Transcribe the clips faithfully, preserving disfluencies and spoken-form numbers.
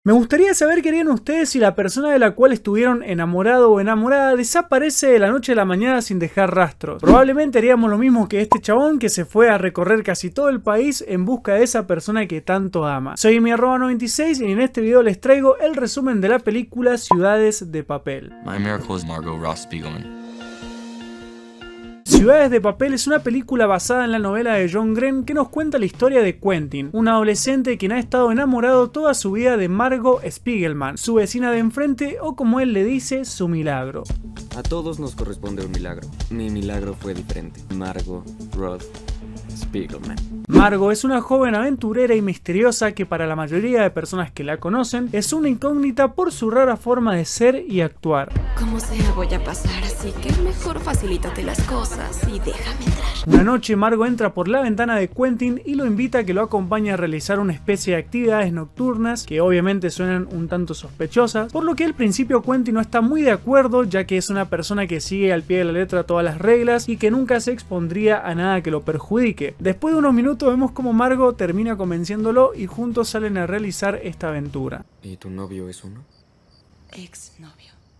Me gustaría saber qué harían ustedes si la persona de la cual estuvieron enamorado o enamorada desaparece de la noche a la mañana sin dejar rastros. Probablemente haríamos lo mismo que este chabón que se fue a recorrer casi todo el país en busca de esa persona que tanto ama. Soy mi arroba noventa y seis y en este video les traigo el resumen de la película Ciudades de Papel. My miracle is Margot Ross Spiegelman. Ciudades de Papel es una película basada en la novela de John Green que nos cuenta la historia de Quentin, un adolescente quien ha estado enamorado toda su vida de Margot Spiegelman, su vecina de enfrente o como él le dice, su milagro. A todos nos corresponde un milagro. Mi milagro fue diferente. Margot Roth Spiegelman. Margot es una joven aventurera y misteriosa que para la mayoría de personas que la conocen es una incógnita por su rara forma de ser y actuar. Como sea voy a pasar, así que mejor facilítate las cosas y déjame entrar. Una noche Margot entra por la ventana de Quentin y lo invita a que lo acompañe a realizar una especie de actividades nocturnas que obviamente suenan un tanto sospechosas, por lo que al principio Quentin no está muy de acuerdo ya que es una persona que sigue al pie de la letra todas las reglas y que nunca se expondría a nada que lo perjudique. Después de unos minutos vemos como Margot termina convenciéndolo y juntos salen a realizar esta aventura. ¿Y tu novio es uno? Exnovio.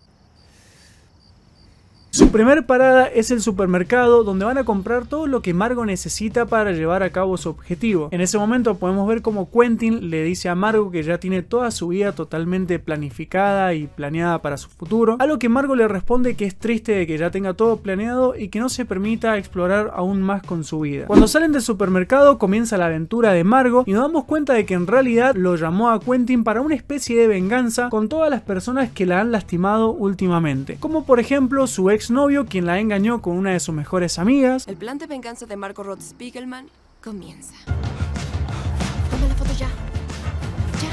Su primer parada es el supermercado donde van a comprar todo lo que Margot necesita para llevar a cabo su objetivo. En ese momento podemos ver como Quentin le dice a Margot que ya tiene toda su vida totalmente planificada y planeada para su futuro, a lo que Margot le responde que es triste de que ya tenga todo planeado y que no se permita explorar aún más con su vida. Cuando salen del supermercado comienza la aventura de Margot y nos damos cuenta de que en realidad lo llamó a Quentin para una especie de venganza con todas las personas que la han lastimado últimamente, como por ejemplo su ex novio quien la engañó con una de sus mejores amigas. El plan de venganza de Margot Roth Spiegelman comienza. Toma la foto ya. Ya.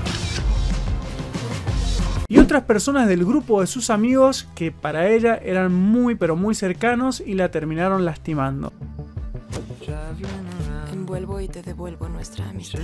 Y otras personas del grupo de sus amigos que para ella eran muy pero muy cercanos y la terminaron lastimando. Envuelvo y te devuelvo nuestra amistad.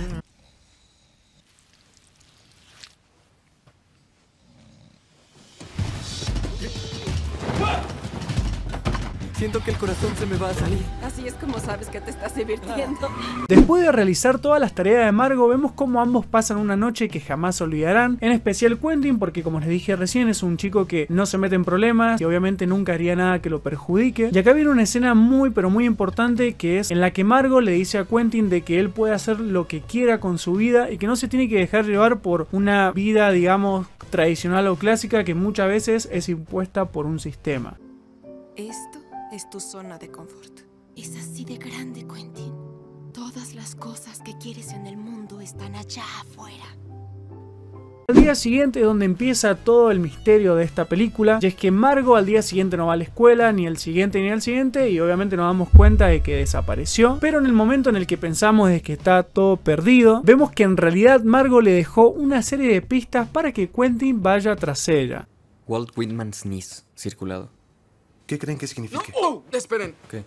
Siento que el corazón se me va a salir. Así es como sabes que te estás divirtiendo. Después de realizar todas las tareas de Margot, vemos cómo ambos pasan una noche que jamás olvidarán. En especial Quentin, porque como les dije recién, es un chico que no se mete en problemas y obviamente nunca haría nada que lo perjudique. Y acá viene una escena muy pero muy importante que es en la que Margot le dice a Quentin de que él puede hacer lo que quiera con su vida y que no se tiene que dejar llevar por una vida, digamos, tradicional o clásica que muchas veces es impuesta por un sistema. Esto es tu zona de confort. Es así de grande, Quentin. Todas las cosas que quieres en el mundo están allá afuera. Al día siguiente es donde empieza todo el misterio de esta película, y es que Margot al día siguiente no va a la escuela, ni el siguiente ni el siguiente, y obviamente nos damos cuenta de que desapareció, pero en el momento en el que pensamos de que está todo perdido, vemos que en realidad Margot le dejó una serie de pistas para que Quentin vaya tras ella. Walt Whitman's niece, circulado. ¿Qué creen que significa? No, oh, esperen. ¿Qué?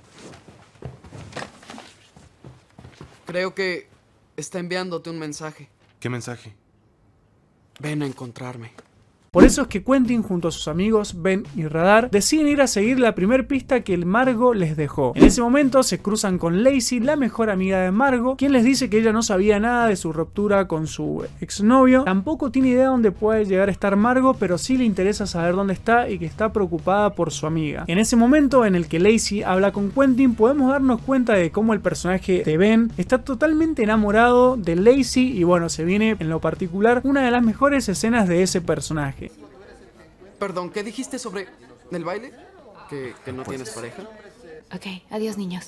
Creo que está enviándote un mensaje. ¿Qué mensaje? Ven a encontrarme. Por eso es que Quentin junto a sus amigos Ben y Radar deciden ir a seguir la primer pista que el Margot les dejó. En ese momento se cruzan con Lacey, la mejor amiga de Margot, quien les dice que ella no sabía nada de su ruptura con su exnovio, tampoco tiene idea dónde puede llegar a estar Margot, pero sí le interesa saber dónde está y que está preocupada por su amiga. En ese momento en el que Lacey habla con Quentin podemos darnos cuenta de cómo el personaje de Ben está totalmente enamorado de Lacey y bueno, se viene en lo particular una de las mejores escenas de ese personaje. Perdón, ¿qué dijiste sobre el baile? ¿Que, que no tienes pareja? Ok, adiós, niños.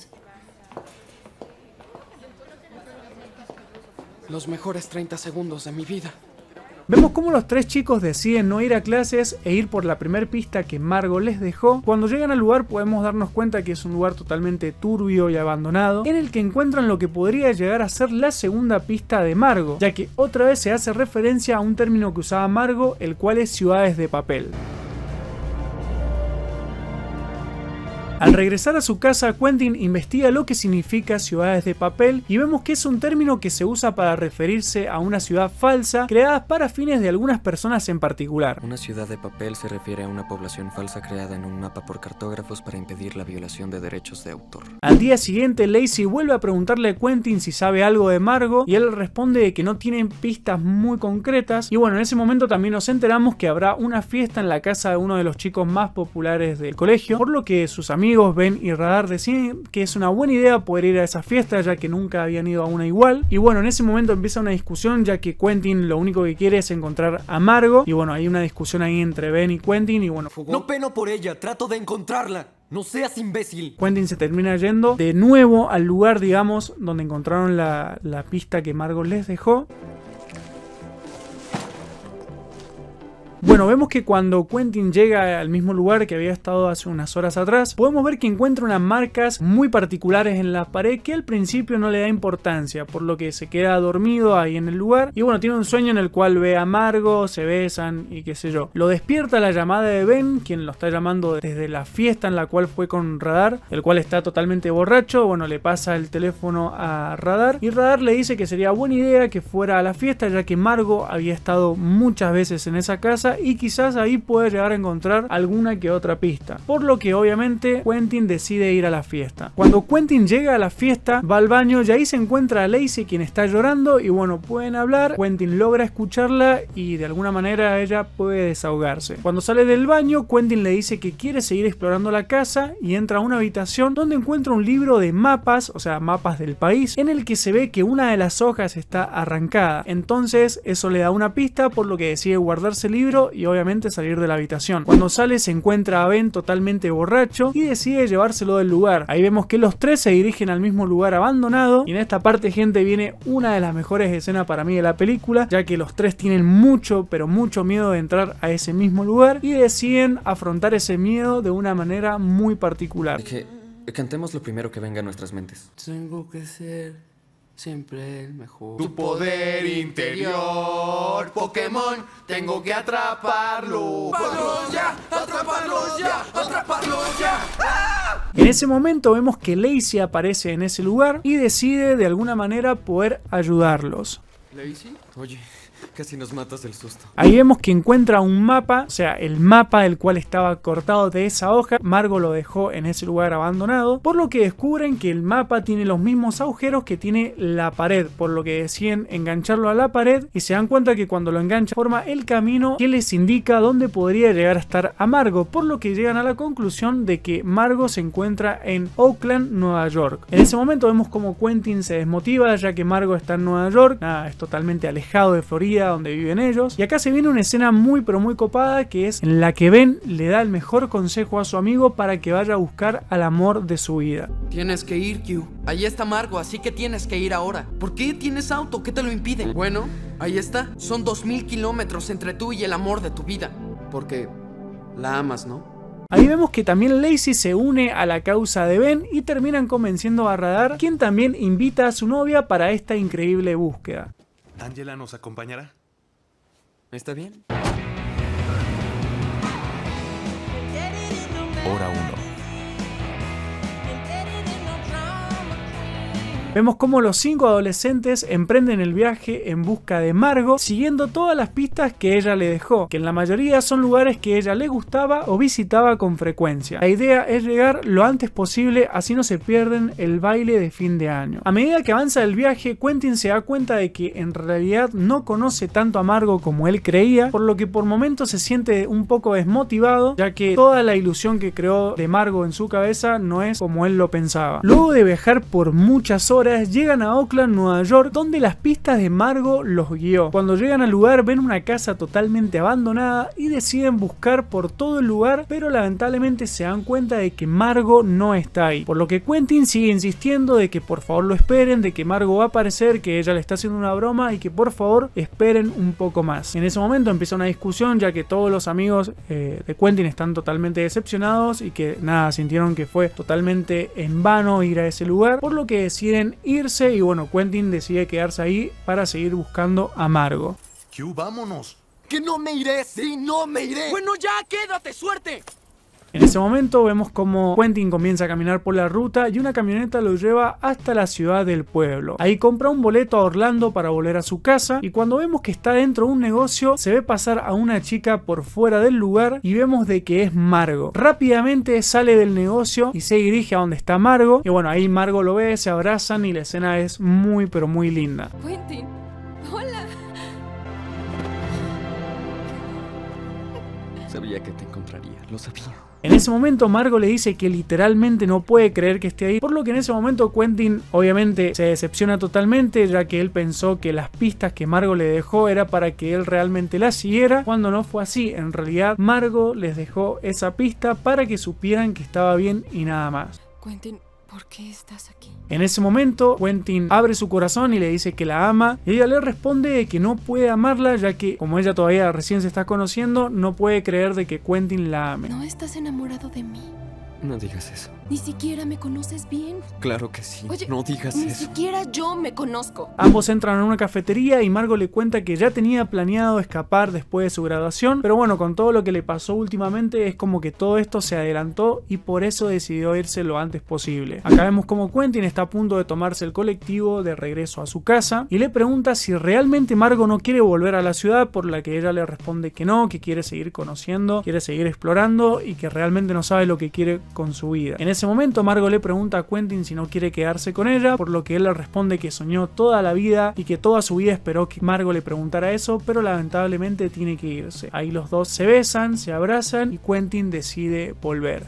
Los mejores treinta segundos de mi vida. Vemos cómo los tres chicos deciden no ir a clases e ir por la primer pista que Margot les dejó. Cuando llegan al lugar podemos darnos cuenta que es un lugar totalmente turbio y abandonado, en el que encuentran lo que podría llegar a ser la segunda pista de Margot, ya que otra vez se hace referencia a un término que usaba Margot, el cual es Ciudades de Papel. Al regresar a su casa, Quentin investiga lo que significa ciudades de papel y vemos que es un término que se usa para referirse a una ciudad falsa creada para fines de algunas personas en particular. Una ciudad de papel se refiere a una población falsa creada en un mapa por cartógrafos para impedir la violación de derechos de autor. Al día siguiente, Lacey vuelve a preguntarle a Quentin si sabe algo de Margot y él responde que no tienen pistas muy concretas. Y bueno, en ese momento también nos enteramos que habrá una fiesta en la casa de uno de los chicos más populares del colegio, por lo que sus amigos Ben y Radar deciden que es una buena idea poder ir a esa fiesta, ya que nunca habían ido a una igual. Y bueno, en ese momento empieza una discusión, ya que Quentin lo único que quiere es encontrar a Margot. Y bueno, hay una discusión ahí entre Ben y Quentin y bueno, No peno por ella, trato de encontrarla. No seas imbécil. Quentin se termina yendo de nuevo al lugar, digamos, donde encontraron la, la pista que Margot les dejó. Bueno, vemos que cuando Quentin llega al mismo lugar que había estado hace unas horas atrás, podemos ver que encuentra unas marcas muy particulares en la pared que al principio no le da importancia, por lo que se queda dormido ahí en el lugar. Y bueno, tiene un sueño en el cual ve a Margot, se besan y qué sé yo. Lo despierta la llamada de Ben, quien lo está llamando desde la fiesta en la cual fue con Radar, el cual está totalmente borracho. Bueno, le pasa el teléfono a Radar y Radar le dice que sería buena idea que fuera a la fiesta, ya que Margot había estado muchas veces en esa casa y quizás ahí puede llegar a encontrar alguna que otra pista, por lo que obviamente Quentin decide ir a la fiesta. Cuando Quentin llega a la fiesta, va al baño y ahí se encuentra a Lacey, quien está llorando, y bueno, pueden hablar. Quentin logra escucharla y de alguna manera ella puede desahogarse. Cuando sale del baño, Quentin le dice que quiere seguir explorando la casa y entra a una habitación donde encuentra un libro de mapas, o sea, mapas del país, en el que se ve que una de las hojas está arrancada. Entonces eso le da una pista, por lo que decide guardarse el libro y obviamente salir de la habitación. Cuando sale se encuentra a Ben totalmente borracho y decide llevárselo del lugar. Ahí vemos que los tres se dirigen al mismo lugar abandonado y en esta parte, gente, viene una de las mejores escenas para mí de la película, ya que los tres tienen mucho pero mucho miedo de entrar a ese mismo lugar y deciden afrontar ese miedo de una manera muy particular. Que cantemos lo primero que venga a nuestras mentes. Tengo que ser siempre el mejor. Tu poder interior, Pokémon, tengo que atraparlo. ¡Atraparlo ya! ¡Atraparlo ya! ¡Atraparlo ya! ¡Ah! En ese momento vemos que Lacey aparece en ese lugar y decide de alguna manera poder ayudarlos. ¿Lacey? Oye, casi nos matas del susto. Ahí vemos que encuentra un mapa, o sea, el mapa del cual estaba cortado de esa hoja. Margot lo dejó en ese lugar abandonado, por lo que descubren que el mapa tiene los mismos agujeros que tiene la pared, por lo que deciden engancharlo a la pared y se dan cuenta que cuando lo enganchan forma el camino que les indica dónde podría llegar a estar a Margot, por lo que llegan a la conclusión de que Margot se encuentra en Oakland, Nueva York. En ese momento vemos como Quentin se desmotiva, ya que Margot está en Nueva York, nada, es totalmente alejado de Florida, donde viven ellos. Y acá se viene una escena muy pero muy copada, que es en la que Ben le da el mejor consejo a su amigo para que vaya a buscar al amor de su vida. Tienes que ir, Q. Ahí está Margot, así que tienes que ir ahora. ¿Por qué tienes auto? ¿Qué te lo impide? Bueno, ahí está. Son dos mil kilómetros entre tú y el amor de tu vida. Porque la amas, ¿no? Ahí vemos que también Lacey se une a la causa de Ben y terminan convenciendo a Radar, quien también invita a su novia para esta increíble búsqueda. ¿Angela nos acompañará? ¿Está bien? Hora uno. Vemos cómo los cinco adolescentes emprenden el viaje en busca de Margot, siguiendo todas las pistas que ella le dejó, que en la mayoría son lugares que ella le gustaba o visitaba con frecuencia. La idea es llegar lo antes posible, así no se pierden el baile de fin de año. A medida que avanza el viaje, Quentin se da cuenta de que en realidad no conoce tanto a Margot como él creía, por lo que por momentos se siente un poco desmotivado, ya que toda la ilusión que creó de Margot en su cabeza no es como él lo pensaba. Luego de viajar por muchas horas, llegan a Oakland, Nueva York, donde las pistas de Margot los guió. Cuando llegan al lugar ven una casa totalmente abandonada y deciden buscar por todo el lugar, pero lamentablemente se dan cuenta de que Margot no está ahí, por lo que Quentin sigue insistiendo de que por favor lo esperen, de que Margot va a aparecer, que ella le está haciendo una broma y que por favor esperen un poco más. En ese momento empieza una discusión, ya que todos los amigos eh, de Quentin están totalmente decepcionados y que nada, sintieron que fue totalmente en vano ir a ese lugar, por lo que deciden irse y bueno, Quentin decide quedarse ahí para seguir buscando a Margot. Q, vámonos. ¡Que no me iré! ¡Sí, no me iré! Bueno, ya, quédate, suerte. En ese momento vemos como Quentin comienza a caminar por la ruta y una camioneta lo lleva hasta la ciudad del pueblo. Ahí compra un boleto a Orlando para volver a su casa y cuando vemos que está dentro de un negocio se ve pasar a una chica por fuera del lugar y vemos de que es Margo. Rápidamente sale del negocio y se dirige a donde está Margo y bueno, ahí Margo lo ve, se abrazan y la escena es muy pero muy linda. Quentin, hola. Sabía que te encontraría, lo sabía. En ese momento Margo le dice que literalmente no puede creer que esté ahí, por lo que en ese momento Quentin obviamente se decepciona totalmente, ya que él pensó que las pistas que Margo le dejó era para que él realmente las siguiera, cuando no fue así. En realidad Margo les dejó esa pista para que supieran que estaba bien y nada más. Quentin, ¿por qué estás aquí? En ese momento Quentin abre su corazón y le dice que la ama y ella le responde que no puede amarla, ya que como ella todavía recién se está conociendo no puede creer de que Quentin la ame. ¿No estás enamorado de mí? No digas eso. Ni siquiera me conoces bien. Claro que sí. Oye, no digas ni eso. siquiera yo me conozco. Ambos entran a una cafetería y Margo le cuenta que ya tenía planeado escapar después de su graduación, pero bueno, con todo lo que le pasó últimamente es como que todo esto se adelantó y por eso decidió irse lo antes posible. Acá vemos como Quentin está a punto de tomarse el colectivo de regreso a su casa y le pregunta si realmente Margo no quiere volver a la ciudad, por la que ella le responde que no, que quiere seguir conociendo, quiere seguir explorando y que realmente no sabe lo que quiere con su vida. En ese momento Margo le pregunta a Quentin si no quiere quedarse con ella, por lo que él le responde que soñó toda la vida y que toda su vida esperó que Margo le preguntara eso, pero lamentablemente tiene que irse. Ahí los dos se besan, se abrazan y Quentin decide volver.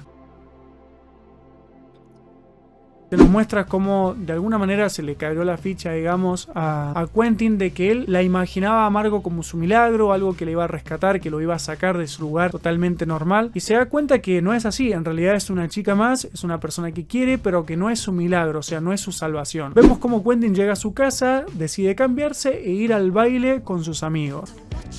Se nos muestra cómo de alguna manera se le cayó la ficha, digamos, a, a Quentin de que él la imaginaba a Margo como su milagro, algo que le iba a rescatar, que lo iba a sacar de su lugar totalmente normal. Y se da cuenta que no es así, en realidad es una chica más, es una persona que quiere, pero que no es su milagro, o sea, no es su salvación. Vemos cómo Quentin llega a su casa, decide cambiarse e ir al baile con sus amigos.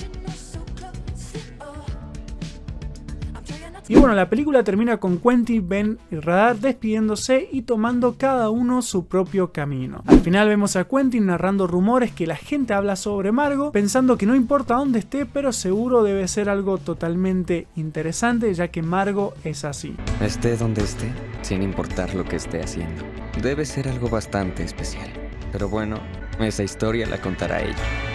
Y bueno, la película termina con Quentin, Ben y Radar despidiéndose y tomando cada uno su propio camino. Al final vemos a Quentin narrando rumores que la gente habla sobre Margo, pensando que no importa dónde esté, pero seguro debe ser algo totalmente interesante, ya que Margo es así. Esté donde esté, sin importar lo que esté haciendo, debe ser algo bastante especial. Pero bueno, esa historia la contará ella.